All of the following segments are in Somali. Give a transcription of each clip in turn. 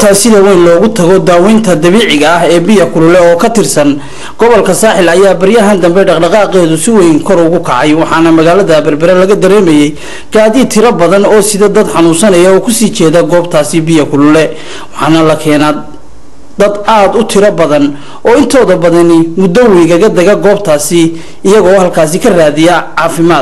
goobta sida weyn loogu tago daaweynta dabiiciga ah ee biyo kulule oo ka tirsan gobolka saaxil ayaa baryahan dambe dhaqdhaqaaqeedu si weyn kor ugu kacay waxaana magaalada Berbera laga dareemayay gaadiid tiro badan oo sida dad xanuunsanaya oo ku sii jeeda goobtaasi biyo kulule waxaana la keenaa dad aad u tiro badan oo intooda badani muddo wiigaga daga goobtaasi iyagoo halkaasi ka raadiya caafimaad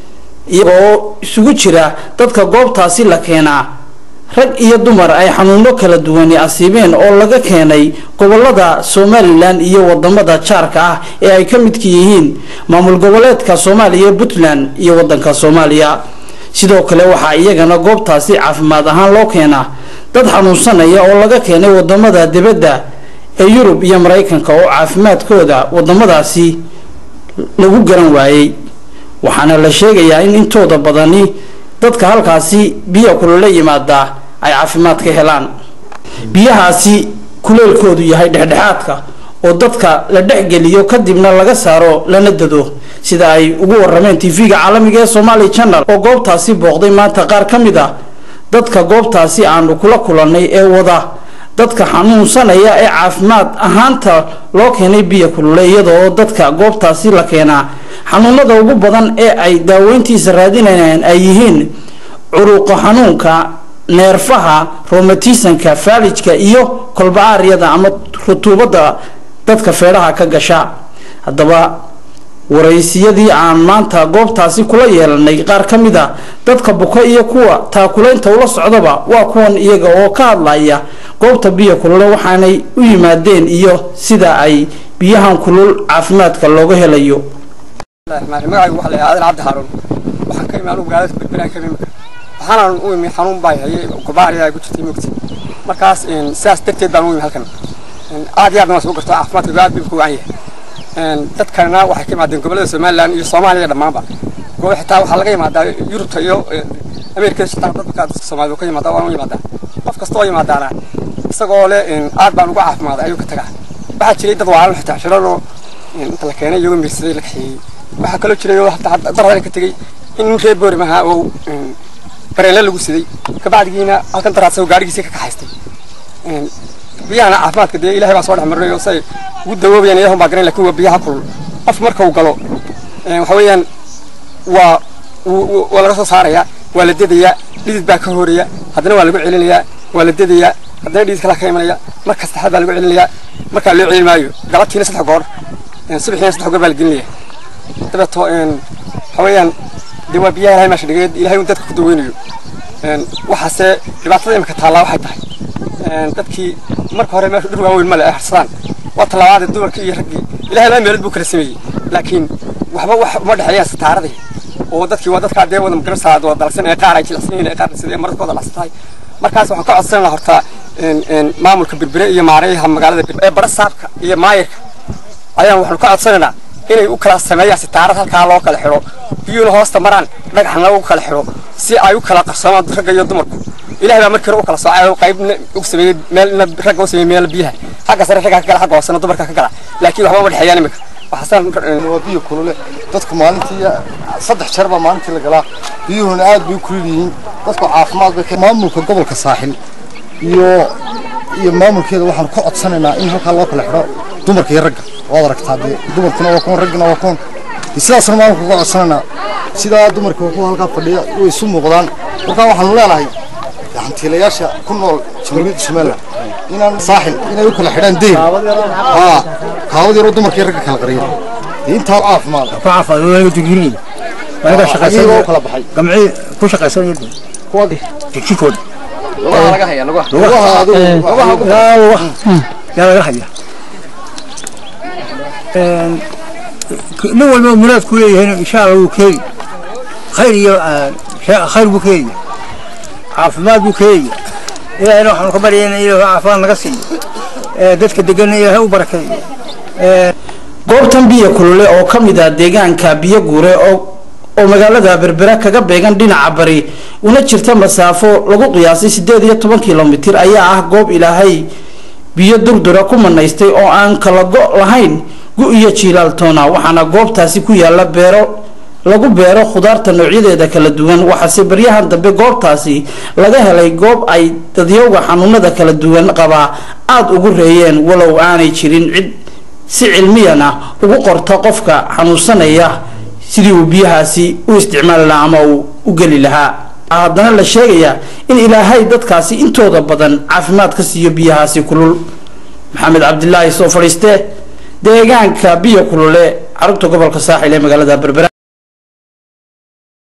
iyagoo isugu jira dadka goobtaasi la keenaa rag iyo dumar ay xanuuno kala duwan asiibeen oo laga keenay gobolada Somaliland iyo wadamada jaarka ah ee ay ka midka yihiin maamul goboleedka Soomaaliya Puntland iyo wadanka Soomaaliya sidoo kale waxa iyagana goobtaasi caafimaad ahaan loo keenaa dad xanuunsanaya oo laga keenay wadamada dibadda ee Yurub iyo Mareykanka oo caafimaadkooda wadamadaasi lagu garan waayay waxaana la sheegayaa in intooda badani dadka halkaasi biyo kulule yimaada ay caafimaad ka helaan biyahaasi kuleelkoodu yahay dhexdhexaadka oo dadka la dhexgeliyo kadibna laga saaro lana dado sida ay ugu warameen TV-ga caalamiga ee Somali Channel oo goobtaasi booqday maanta qaar kamid ah dadka goobtaasi aanu kula kulanay ee wada dadka xanuunsanaya ee caafimaad ahaanta loo keenay biyo kulule iyadoo dadka goobtaasi la keenaa xanuunada ugu badan ee ay daaweyntiisa raadinayaan ay yihiin curuqa xanuunka neerfaha rheumatismka faalijka iyo kolbaariyada ama rutubada dadka feeraha ka gasha hadaba waraysiyadii aan maanta goobtaasi kula yeelanay qaar kamida dadka buka iyo kuwa taakuleynta ula socdaba waa kuwan iyaga oo ka hadlaya goobta biyo kulule waxaanay u yimaadeen iyo sida ay biyahan kulul caafimaadka looga helayo magacaygu waxa la yiraahdaa Cabdi Haroon waxaan ka imaan magaalada Berbera ka imid waxaan u imid xanuun baa hayay gobaariya ku jirtay mugti markaas sidaas darteed baan u imid halkan aad iyo aad ma soo garto caafimaadka aad buu ku waayay dadkana waxay ka imaadeen gobolada Somaliland iyo Soomaaliya dhamaanba goob xitaa waxa laga imaadaa Yurub iyo Ameerika xitaa dadka Soomaaliya ka imaada waan u imaadaa qof kasta oo imaadana isagoo leh aad baan ugu caafimaad ayuu ka tagaa waxa jiray dad waalan xitaa shirano inta la keenay iyagu miisay la xiyay waxa kala jiray oo hatta darada ka tagay in reer Boorimaha oo bareen lagu siday ka bacdigiina halkan daraasay gaarigiisa ka kaxaystay biyana caafimaadka de Ilaahay baa soo dhaxmaray oo say ugu dawoobeen Ilaahay baa garan laakiin biyaha kulul qof marka uu galo waxa weeyaan waa laga soo saaraya waa la dedeeyaa dhidid baa ka horeeya hadana waa lagu celinayaa waa la dedeeyaa hadana dhidid kala ka imanaya marka saxad baa lagu celinayaa marka loo celin maayo galabtiina 3 goor subaxina 3 goor baa la gelinayaa dabato hawayaan diwa biyaha Ilaahay ma shaqeeyay Ilaahay dadka ku daweynayo waxaase dhibaatada imka taala waxay tahay dadkii marka hore meesha dhul waaweyn ma la ahsan waa talabaad dumarkii iyo raggii Ilaahay la meelad buu kala sameeyay laakiin waxba wax ma dhaxayaan sitaaradii oo dadkii waa dadka deewada madrasada oo dalsan ee qaar ay jilicsan ee qaar sidii markooda la astay markaas waxaan ka codsan lahaa horta maamulka Berbera iyo maareeyaha magaalada ee barasaabka iyo maayirka ayaan waxaan ka codsanaynaa inay u kala sameeyaan sitaarada halka loo kala xiro biyuuna hoosta maraan dhagaxna u kala xiro si ay u kala qarsamaan ragga iyo dumarku Ilaahay baa markii uu kala soocay qaybna u sameeyay meelna ragga u sameeyay meel biyaha xagga sare ragga ka kala xagga hoosna dumarka ka kala laakiin waxba ma dhaxayaan imika waxaan biyo kulule dadku maalintii 3 jeer baa maalintii la galaa biyuhuna aad bay kulul yihiin dadku caafimaad bay maamulka gobolka saaxil iyo maamulkeeda waxaan ku codsanaynaa in halka loo kala xiro dumarka iyo ragga wada aragtaa dumarkuna waa koon raggana waa koon sidaasna maamulka ku codsanaynaa sida dumarka ku halka fadhiya way isu muuqdaan marka waxaan leenahay hantiilayaasha ku nool Jamhuuriyadda Soomaaliya inaan saaxil inay u kala xidhaan deyn kaawad yar dumarka iyo ragga kala qariyo inta caafimaad laga digriin walaga shaqaysan kala baxay gamci ku shaqaysan yidhi kuwadi tikikood laga haya laga haya نو المولات كلها هنا إن شاء الله وكيل خير بكيل عافمات بكيل إلى نوح الخبرين إلى عفان قصي دتك دقنا إلى وبركة goobtan biyo kulule oo kamida deegaanka biyo guure oo magaalada Berbera kaga beegan dhinaca bari una jirta masaafo lagu qiyaasay 18 kilomitir ayaa ah goob Ilaahay biyo durdura ku manaystay oo aan kala go lahayn gu iyo jiilaal toona waxaana goobtaasi ku yaala beero lagu beero khudaarta noocyadeeda kala duwan waxaase baryahan dambe goobtaasi laga helay goob ay dadyowga xanuunada kala duwan qaba aad ugu reeyeen walow aanay jirin cid si cilmiyana ugu qorta qofka xanuunsanaya sidii uu biyahaasi u isticmaali lahaa ama uu u geli lahaa haddana la sheegayaa in ilaahay dadkaasi intooda badan caafimaad ka siiyo biyahaasi kulul maxamed cabdilaahi soo fadhiiste deegaanka biyo kulule carruurta gobolka saaxil ee magaalada Berbera.